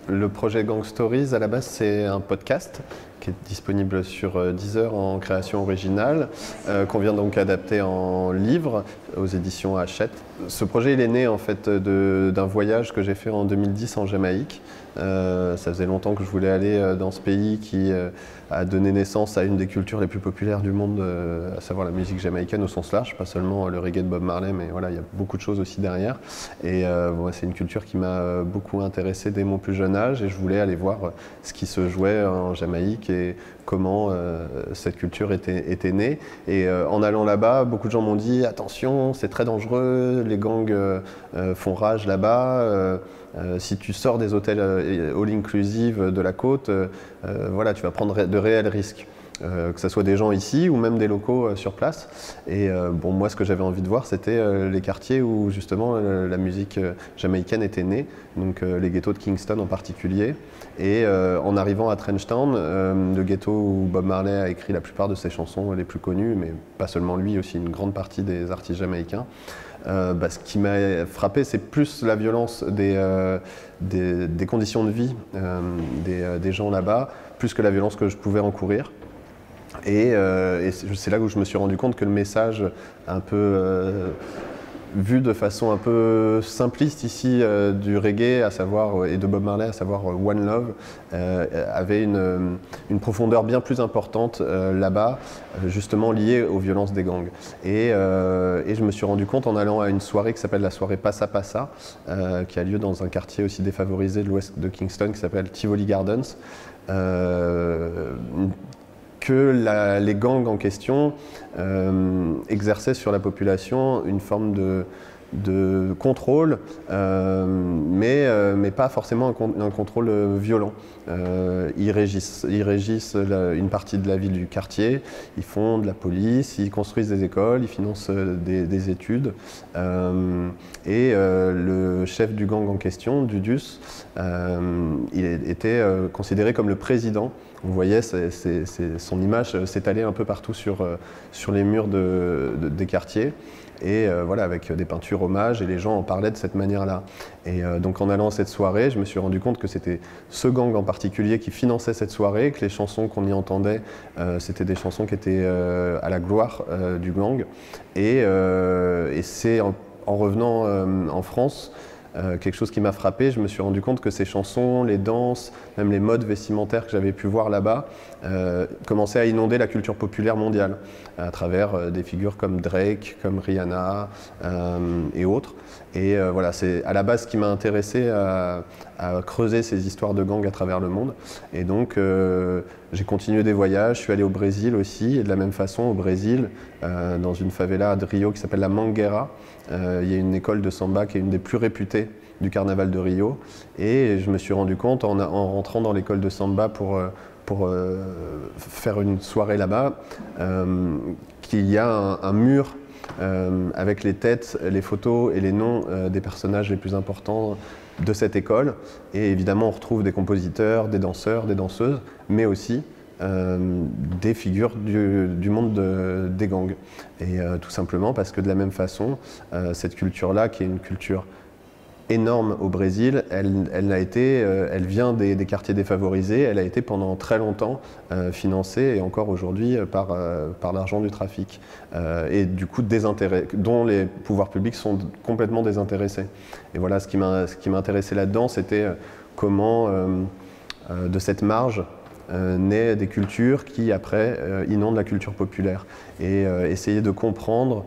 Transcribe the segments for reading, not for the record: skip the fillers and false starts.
Le projet Gang Stories, à la base, c'est un podcast qui est disponible sur Deezer en création originale, qu'on vient donc adapter en livre aux éditions Hachette. Ce projet, il est né en fait d'un voyage que j'ai fait en 2010 en Jamaïque. Ça faisait longtemps que je voulais aller dans ce pays qui a donné naissance à une des cultures les plus populaires du monde, à savoir la musique jamaïcaine au sens large, pas seulement le reggae de Bob Marley, mais voilà, il y a beaucoup de choses aussi derrière. Et c'est une culture qui m'a beaucoup intéressé dès mon plus jeune âge, et je voulais aller voir ce qui se jouait en Jamaïque et comment cette culture était née. Et en allant là-bas, beaucoup de gens m'ont dit « Attention, c'est très dangereux, les gangs font rage là-bas. Si tu sors des hôtels all-inclusive de la côte, voilà, tu vas prendre de réels risques. » Que ce soit des gens ici ou même des locaux sur place. Et bon, moi, ce que j'avais envie de voir, c'était les quartiers où justement la musique jamaïcaine était née, donc les ghettos de Kingston en particulier. Et en arrivant à Trenchtown, le ghetto où Bob Marley a écrit la plupart de ses chansons les plus connues, mais pas seulement lui, aussi une grande partie des artistes jamaïcains. Ce qui m'a frappé, c'est plus la violence des conditions de vie des gens là-bas, plus que la violence que je pouvais encourir. Et c'est là où je me suis rendu compte que le message un peu vu de façon un peu simpliste ici du reggae et de Bob Marley, à savoir One Love, avait une profondeur bien plus importante là-bas, justement liée aux violences des gangs. Et je me suis rendu compte en allant à une soirée qui s'appelle la soirée Passa Passa, qui a lieu dans un quartier aussi défavorisé de l'ouest de Kingston qui s'appelle Tivoli Gardens, que les gangs en question exerçaient sur la population une forme de contrôle, mais pas forcément un contrôle violent. Ils régissent une partie de la ville du quartier, ils font de la police, ils construisent des écoles, ils financent des études. Et le chef du gang en question, Duduce, il était considéré comme le président. On voyait son image s'étaler un peu partout sur les murs des quartiers. Et voilà, avec des peintures hommages, et les gens en parlaient de cette manière-là. Et donc en allant à cette soirée, je me suis rendu compte que c'était ce gang en particulier qui finançait cette soirée, que les chansons qu'on y entendait, c'était des chansons qui étaient à la gloire du gang. Et c'est en revenant en France, quelque chose qui m'a frappé, je me suis rendu compte que ces chansons, les danses, même les modes vestimentaires que j'avais pu voir là-bas, commençaient à inonder la culture populaire mondiale, à travers des figures comme Drake, comme Rihanna et autres. Et voilà, c'est à la base ce qui m'a intéressé à creuser ces histoires de gangs à travers le monde. Et donc j'ai continué des voyages, je suis allé au Brésil aussi, et de la même façon au Brésil, dans une favela de Rio qui s'appelle la Mangueira, il y a une école de samba qui est une des plus réputées du carnaval de Rio. Et je me suis rendu compte en rentrant dans l'école de samba pour faire une soirée là-bas, qu'il y a un mur avec les têtes, les photos et les noms des personnages les plus importants de cette école. Et évidemment, on retrouve des compositeurs, des danseurs, des danseuses, mais aussi des figures du monde des gangs. Et tout simplement parce que de la même façon, cette culture-là, qui est une culture énorme au Brésil, elle vient des quartiers défavorisés, elle a été pendant très longtemps financée, et encore aujourd'hui, par l'argent du trafic, et du coup dont les pouvoirs publics sont complètement désintéressés. Et voilà, ce qui m'a intéressé là-dedans, c'était comment de cette marge naît des cultures qui après inondent la culture populaire, et essayer de comprendre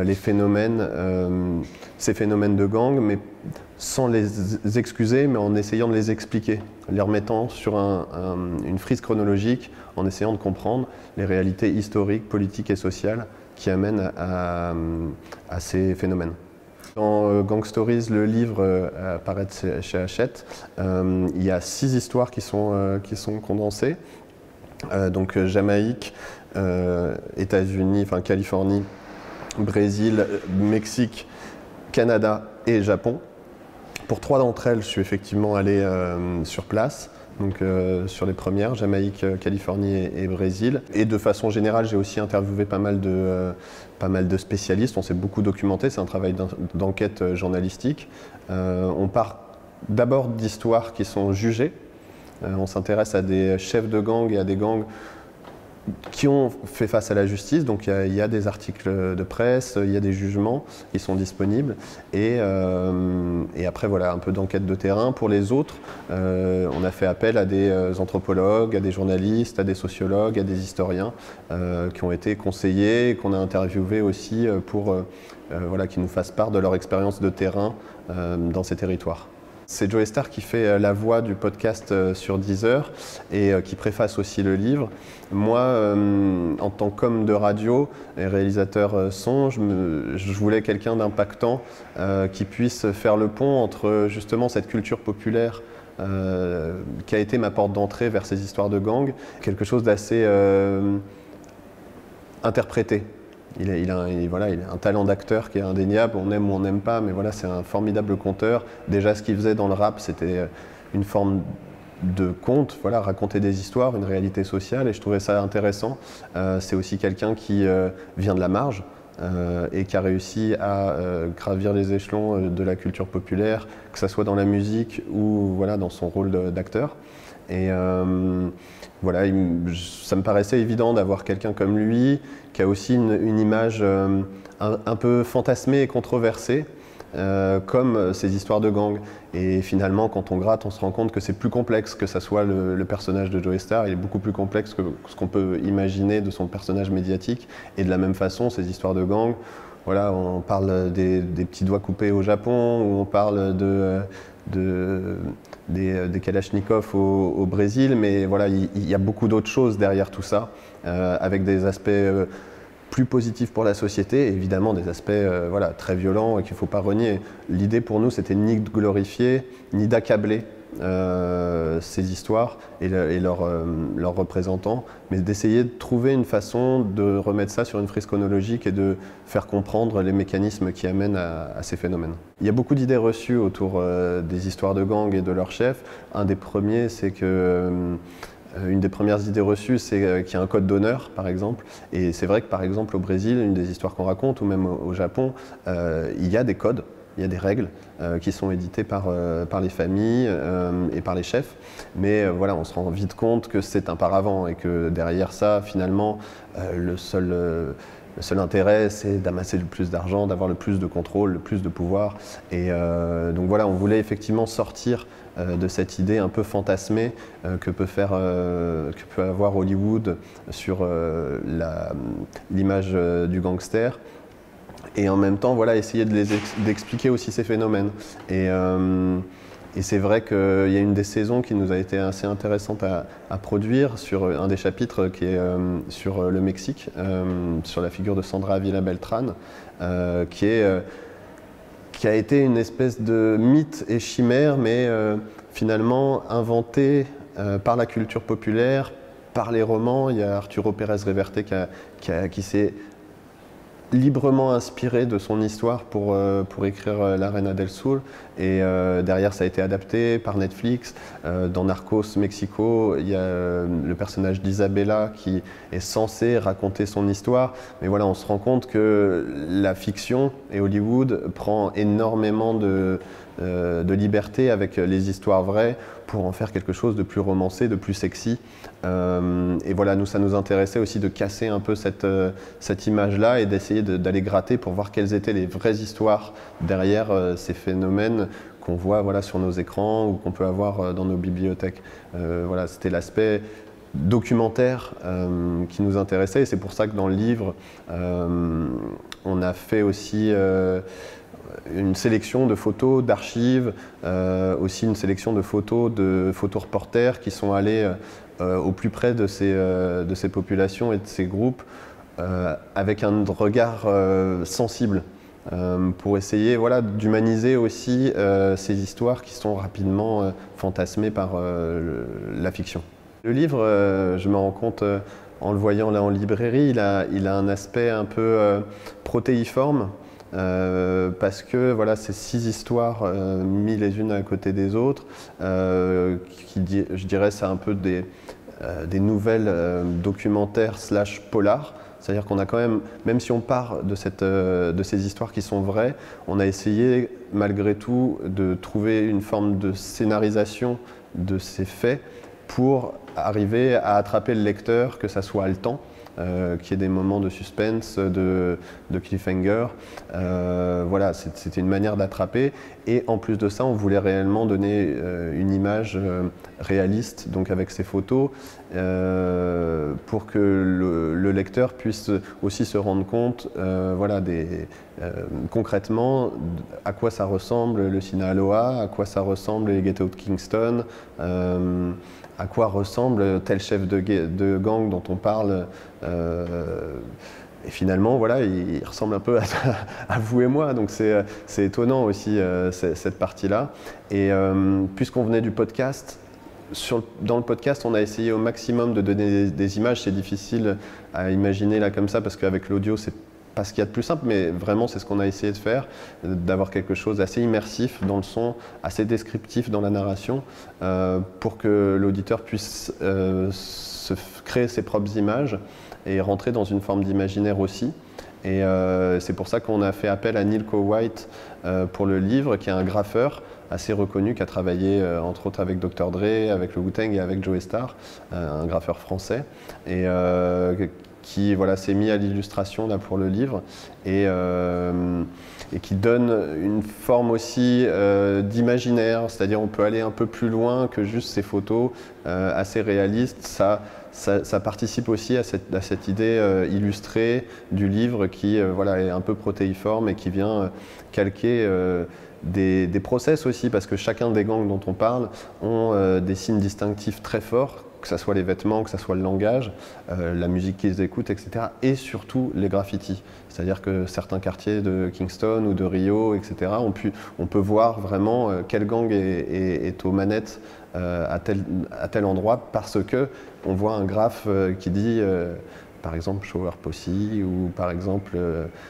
ces phénomènes de gang, mais sans les excuser, mais en essayant de les expliquer, les remettant sur une frise chronologique, en essayant de comprendre les réalités historiques, politiques et sociales qui amènent à ces phénomènes. Dans Gang Stories, le livre apparaît chez Hachette, il y a 6 histoires qui sont condensées. Donc Jamaïque, États-Unis, enfin Californie, Brésil, Mexique, Canada et Japon. Pour 3 d'entre elles, je suis effectivement allé sur place, donc sur les premières, Jamaïque, Californie et Brésil. Et de façon générale, j'ai aussi interviewé pas mal de spécialistes, on s'est beaucoup documenté, c'est un travail d'enquête journalistique. On part d'abord d'histoires qui sont jugées. On s'intéresse à des chefs de gang et à des gangs qui ont fait face à la justice, donc il y a des articles de presse, il y a des jugements qui sont disponibles, et après voilà, un peu d'enquête de terrain. Pour les autres, on a fait appel à des anthropologues, à des journalistes, à des sociologues, à des historiens qui ont été conseillés, qu'on a interviewés aussi pour voilà, qu'ils nous fassent part de leur expérience de terrain dans ces territoires. C'est Joey Starr qui fait la voix du podcast sur Deezer et qui préface aussi le livre. Moi, en tant qu'homme de radio et réalisateur son, je voulais quelqu'un d'impactant qui puisse faire le pont entre justement cette culture populaire qui a été ma porte d'entrée vers ces histoires de gang, quelque chose d'assez interprété. Il a un talent d'acteur qui est indéniable, on aime ou on n'aime pas, mais voilà, c'est un formidable conteur. Déjà, ce qu'il faisait dans le rap, c'était une forme de conte, voilà, raconter des histoires, une réalité sociale, et je trouvais ça intéressant. C'est aussi quelqu'un qui vient de la marge et qui a réussi à gravir les échelons de la culture populaire, que ce soit dans la musique ou voilà, dans son rôle d'acteur. Et voilà, ça me paraissait évident d'avoir quelqu'un comme lui, qui a aussi une image un peu fantasmée et controversée, comme ces histoires de gang. Et finalement, quand on gratte, on se rend compte que c'est plus complexe que ça soit le personnage de Joey Starr. Il est beaucoup plus complexe que ce qu'on peut imaginer de son personnage médiatique. Et de la même façon, ces histoires de gang, voilà, on parle des petits doigts coupés au Japon, ou on parle des Kalachnikov au Brésil, mais voilà, il y a beaucoup d'autres choses derrière tout ça, avec des aspects plus positifs pour la société, et évidemment des aspects voilà, très violents et qu'il ne faut pas renier. L'idée pour nous, c'était ni de glorifier, ni d'accabler ces histoires et leurs représentants, mais d'essayer de trouver une façon de remettre ça sur une frise chronologique et de faire comprendre les mécanismes qui amènent à ces phénomènes. Il y a beaucoup d'idées reçues autour des histoires de gangs et de leurs chefs. Un des premiers, c'est que une des premières idées reçues, c'est qu'il y a un code d'honneur, par exemple. Et c'est vrai que, par exemple, au Brésil, une des histoires qu'on raconte, ou même au Japon, il y a des codes. Il y a des règles qui sont éditées par les familles et par les chefs. Mais voilà, on se rend vite compte que c'est un paravent et que derrière ça, finalement, le seul intérêt, c'est d'amasser le plus d'argent, d'avoir le plus de contrôle, le plus de pouvoir. Et donc voilà, on voulait effectivement sortir de cette idée un peu fantasmée que peut avoir Hollywood sur l'image du gangster. Et en même temps, voilà, essayer d'expliquer aussi ces phénomènes. Et c'est vrai qu'il y a une des saisons qui nous a été assez intéressante à produire sur un des chapitres qui est sur le Mexique, sur la figure de Sandra Avila Beltrán, qui a été une espèce de mythe et chimère, mais finalement inventé par la culture populaire, par les romans. Il y a Arturo Pérez Reverte qui s'est librement inspiré de son histoire pour écrire La Reina del Sur, et derrière ça a été adapté par Netflix. Dans Narcos Mexico, il y a le personnage d'Isabella qui est censé raconter son histoire, mais voilà, on se rend compte que la fiction et Hollywood prend énormément de liberté avec les histoires vraies pour en faire quelque chose de plus romancé, de plus sexy. Et voilà, nous, ça nous intéressait aussi de casser un peu cette image-là et d'essayer d'aller gratter pour voir quelles étaient les vraies histoires derrière ces phénomènes qu'on voit voilà, sur nos écrans ou qu'on peut avoir dans nos bibliothèques. Voilà, c'était l'aspect documentaire qui nous intéressait, et c'est pour ça que dans le livre, on a fait aussi une sélection de photos, d'archives, aussi une sélection de photoreporters qui sont allés au plus près de ces populations et de ces groupes avec un regard sensible pour essayer voilà, d'humaniser aussi ces histoires qui sont rapidement fantasmées par la fiction. Le livre, je me rends compte en le voyant là en librairie, il a un aspect un peu protéiforme. Parce que voilà, ces 6 histoires mises les unes à côté des autres, je dirais c'est un peu des nouvelles documentaires / polar. C'est-à-dire qu'on a quand même si on part de ces histoires qui sont vraies, on a essayé malgré tout de trouver une forme de scénarisation de ces faits pour arriver à attraper le lecteur, que ça soit haletant, qu'il y ait des moments de suspense, de cliffhanger. Voilà, c'était une manière d'attraper. Et en plus de ça, on voulait réellement donner une image réaliste, donc avec ces photos, pour que le lecteur puisse aussi se rendre compte, voilà, concrètement, à quoi ça ressemble le Sinaloa, à quoi ça ressemble les ghettos de Kingston, à quoi ressemble tel chef de gang dont on parle. Et finalement, voilà, il ressemble un peu à vous et moi, donc c'est étonnant aussi cette partie-là. Et puisqu'on venait du podcast, dans le podcast, on a essayé au maximum de donner des images. C'est difficile à imaginer là comme ça, parce qu'avec l'audio, c'est pas ce qu'il y a de plus simple, mais vraiment c'est ce qu'on a essayé de faire, d'avoir quelque chose d'assez immersif dans le son, assez descriptif dans la narration, pour que l'auditeur puisse se créer ses propres images et rentrer dans une forme d'imaginaire aussi. Et c'est pour ça qu'on a fait appel à Neil White pour le livre, qui est un graffeur assez reconnu, qui a travaillé entre autres avec Dr. Dre, avec le Wu-Tang et avec Joe Starr, un graffeur français, et qui voilà, s'est mis à l'illustration là, pour le livre, et qui donne une forme aussi d'imaginaire, c'est-à-dire on peut aller un peu plus loin que juste ces photos assez réalistes. Ça participe aussi à cette idée illustrée du livre qui voilà, est un peu protéiforme et qui vient calquer des process aussi, parce que chacun des gangs dont on parle ont des signes distinctifs très forts, que ce soit les vêtements, que ce soit le langage, la musique qu'ils écoutent, etc. Et surtout les graffitis. C'est-à-dire que certains quartiers de Kingston ou de Rio, etc., on peut voir vraiment quel gang est aux manettes à tel endroit, parce qu'on voit un graphe qui dit par exemple Shower Posse, ou par exemple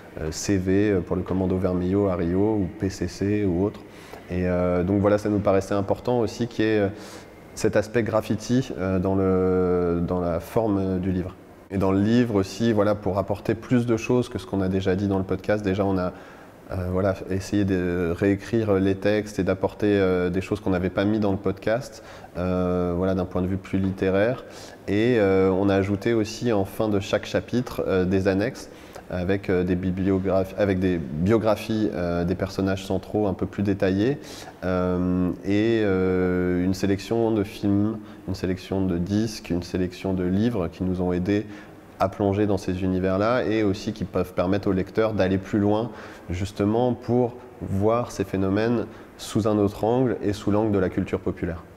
CV pour le commando Vermillo à Rio, ou PCC ou autre. Et donc voilà, ça nous paraissait important aussi qu'il y ait cet aspect graffiti dans la forme du livre. Et dans le livre aussi, voilà, pour apporter plus de choses que ce qu'on a déjà dit dans le podcast, déjà on a voilà, essayé de réécrire les textes et d'apporter des choses qu'on n'avait pas mis dans le podcast, voilà, d'un point de vue plus littéraire. Et on a ajouté aussi en fin de chaque chapitre des annexes avec des biographies des personnages centraux un peu plus détaillées, et une sélection de films, une sélection de disques, une sélection de livres qui nous ont aidés à plonger dans ces univers-là, et aussi qui peuvent permettre au lecteur d'aller plus loin, justement pour voir ces phénomènes sous un autre angle et sous l'angle de la culture populaire.